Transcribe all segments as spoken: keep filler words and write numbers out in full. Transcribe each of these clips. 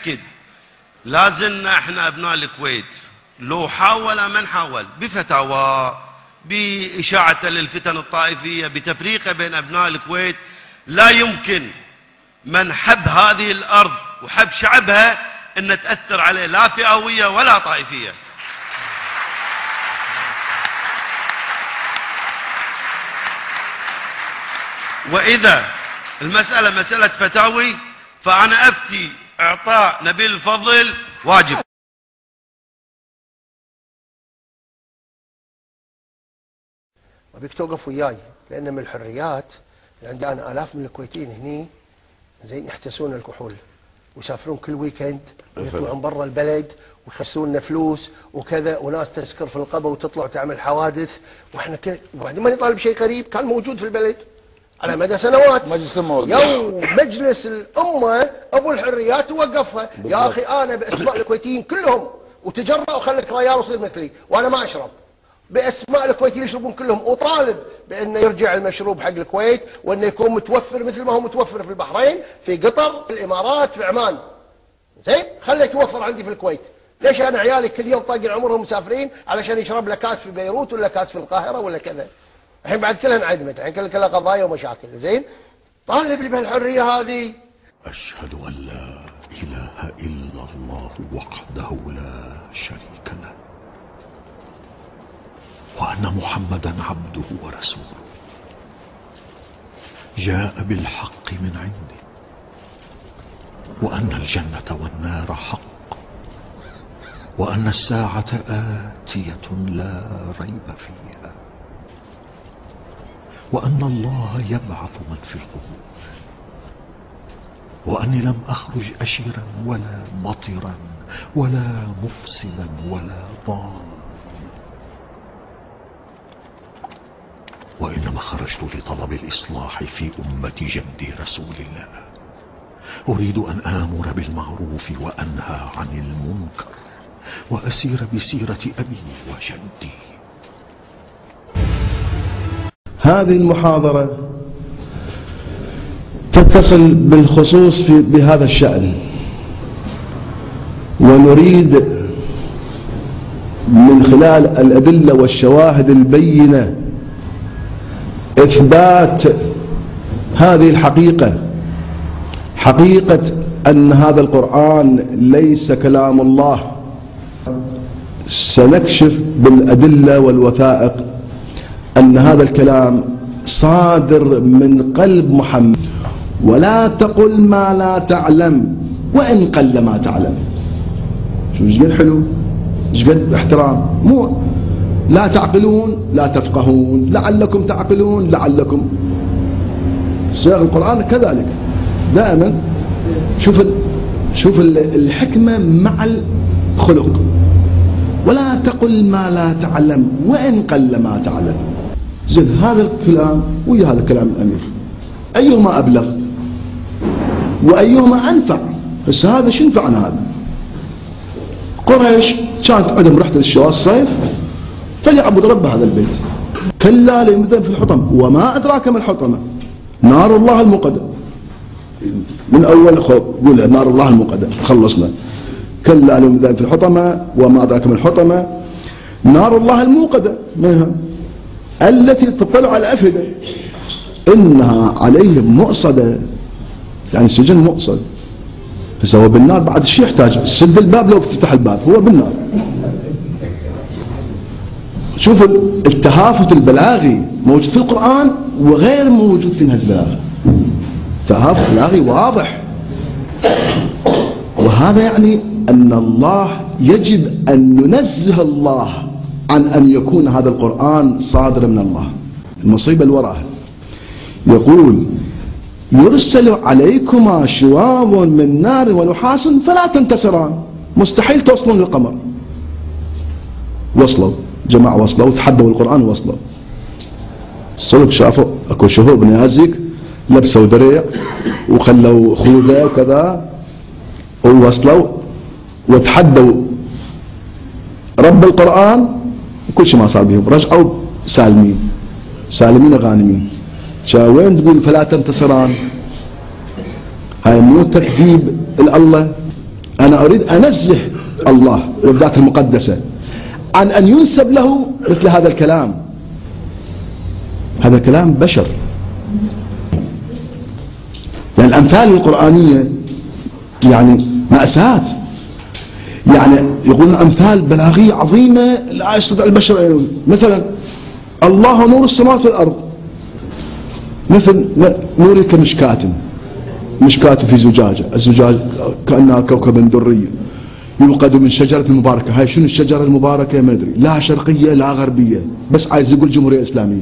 أكد لازلنا احنا أبناء الكويت لو حاول من حاول بفتاوى بإشاعة للفتن الطائفية بتفريقه بين أبناء الكويت، لا يمكن من حب هذه الأرض وحب شعبها أن تأثر عليه لا فئوية ولا طائفية. وإذا المسألة مسألة فتاوي فأنا أفتي إعطاء نبيل الفضل واجب. أبيك توقف وياي، لأن من الحريات عندي أنا آلاف من الكويتيين هني زين يحتسون الكحول ويسافرون كل ويكند ويطلعون برا البلد ويخسرون لنا فلوس وكذا، وناس تسكر في القبة وتطلع تعمل حوادث، واحنا كل وبعدين ما نطالب شيء قريب كان موجود في البلد على مدى سنوات. مجلس الأمة يوم مجلس الأمة أبو الحريات وقفها. يا أخي أنا بأسماء الكويتيين كلهم وتجرأ وخليك ريال وصير مثلي وأنا ما أشرب، بأسماء الكويتيين يشربون كلهم، وطالب بأنه يرجع المشروب حق الكويت وأنه يكون متوفر مثل ما هو متوفر في البحرين، في قطر، في الإمارات، في عمان. زين؟ خليه يتوفر عندي في الكويت. ليش أنا عيالي كل يوم طاقين عمرهم مسافرين علشان يشرب له كاس في بيروت ولا كاس في القاهرة ولا كذا؟ الحين بعد كلها انعدمت، الحين كلها كلها قضايا ومشاكل. زين؟ طالب لي بهالحرية هذه. أشهد أن لا إله إلا الله وحده لا شريك له، وأن محمدا عبده ورسوله، جاء بالحق من عنده، وأن الجنة والنار حق، وأن الساعة آتية لا ريب فيها، وأن الله يبعث من في القبور، وأني لم أخرج أشرا ولا مطرا ولا مفسدا ولا ضالا، وإنما خرجت لطلب الإصلاح في أمة جدي رسول الله، أريد أن آمر بالمعروف وأنهى عن المنكر وأسير بسيرة أبي وجدي. هذه المحاضرة تتصل بالخصوص في بهذا الشأن، ونريد من خلال الأدلة والشواهد البينة إثبات هذه الحقيقة، حقيقة أن هذا القرآن ليس كلام الله. سنكشف بالأدلة والوثائق أن هذا الكلام صادر من قلب محمد. ولا تقل ما لا تعلم وإن قل ما تعلم. شو ايش قد حلو، ايش قد احترام. مو لا تعقلون لا تفقهون، لعلكم تعقلون لعلكم. صيغ القرآن كذلك دائما. شوف شوف الحكمة مع الخلق. ولا تقل ما لا تعلم وإن قل ما تعلم. زين هذا الكلام ويا هذا كلام الأمير أيهما أبلغ وأيهما أنفع؟ بس هذا شو ينفعنا؟ هذا قريش كانت عندهم رحلة الشواء الصيف فليعبد رب هذا البيت. كلا لينبذن في الحطمة وما أدراك ما الحطمة نار الله الموقدة. من أول قول نار الله الموقدة خلصنا. كلا لينبذن في الحطمة وما أدراك ما الحطمة نار الله الموقدة منها التي تطلع على الأفئدة إنها عليهم مؤصدة، يعني سجن مؤصد. بس هو بالنار بعد شيء يحتاج سد الباب لو افتتح الباب، هو بالنار. شوف التهافت البلاغي موجود في القرآن وغير موجود في نهج البلاغة. تهافت بلاغي واضح، وهذا يعني أن الله يجب أن ننزه الله عن أن يكون هذا القرآن صادر من الله. المصيبة الوراء يقول يرسل عليكما شواظ من نار ونحاس فلا تنتصران. مستحيل توصلون للقمر. وصلوا جماعة، وصلوا وتحدوا القرآن ووصلوا. صدق شافوا اكو شهوب نيازك لبسوا دريع وخلوا خوذة وكذا ووصلوا وتحدوا رب القرآن وكل شيء ما صار بهم، رجعوا سالمين سالمين غانمين. وين تقول فلا تنتصران؟ هاي مو تكذيب الله؟ أنا أريد أنزه الله والذات المقدسة عن أن ينسب له مثل هذا الكلام. هذا كلام بشر. يعني الأمثال القرآنية يعني مأساة، يعني يقولون أمثال بلاغية عظيمة لا يستطيع البشر. مثلا الله نور السماوات والأرض، مثل نور كمشكاة، مشكاة في زجاجة، الزجاجة كأنها كوكب دري يوقد من شجرة مباركة. هاي شنو الشجرة المباركة؟ ما أدري، لا شرقية لا غربية، بس عايز يقول جمهورية إسلامية.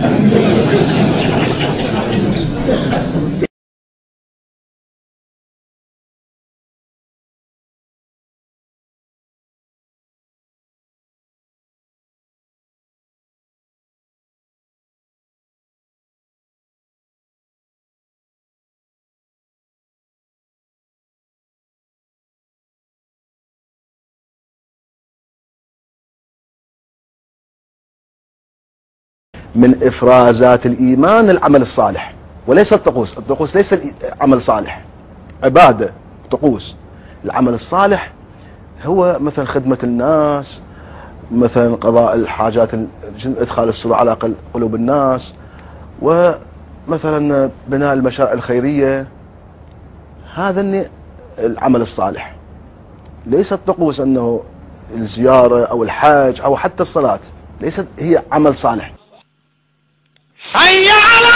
من إفرازات الإيمان العمل الصالح وليس الطقوس. الطقوس ليس عمل صالح، عبادة طقوس. العمل الصالح هو مثلا خدمة الناس، مثلا قضاء الحاجات، إدخال السرور على قلوب الناس، ومثلا بناء المشاريع الخيرية. هذا العمل الصالح، ليس الطقوس أنه الزيارة أو الحج أو حتى الصلاة ليست هي عمل صالح. حي على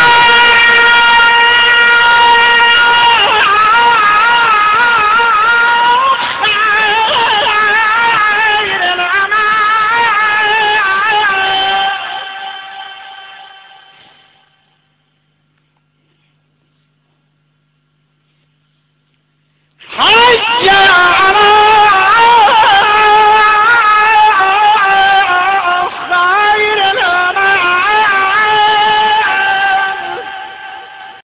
حي